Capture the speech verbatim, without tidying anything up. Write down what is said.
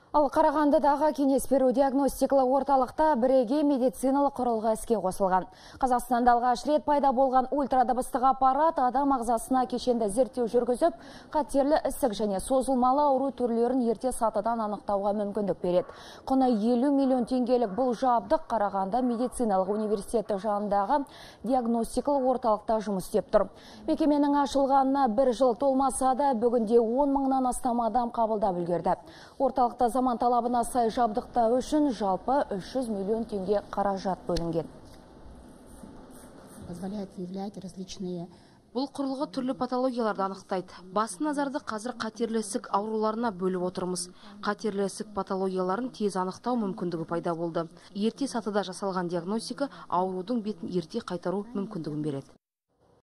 Ал Қарағандыдағы кеңес беру диагностикалық орталықта бірегей медициналық құрылғы іске қосылған. Қазақстанда алғаш рет пайда болған ультрадыбыстық аппарат адам ағзасына кешенді зерттеу жүргізіп, қатерлі ісік және созылмалы ауру түрлерін ерте сатыдан анықтауға мүмкіндік береді. Құны елу миллион теңгелік бұл жабдық Қарағанды медициналық университеті жанындағы диагностикалық орталықта жұмыс істеп тұр. Мекеменің ашылғанына бір жыл толмаса да, бүгінде он мыңнан астам адам қабылдап үлгерді. Орталықта заман талабына сай жабдықтау үшін жалпы үш жүз миллион теңге қаражат бөлінген. Позволяет выявлять различные. Бұл құрылғы түрлі патологияларды анықтайды. Басты назарды қазір қатерлі ісік ауруларына бөліп отырмыз. Қатерлі ісік патологияларын тез анықтау мүмкіндігі пайда болды. Ерте сатыда жасалған диагностика аурудың бетін ерте қайтару мүмкіндігін береді.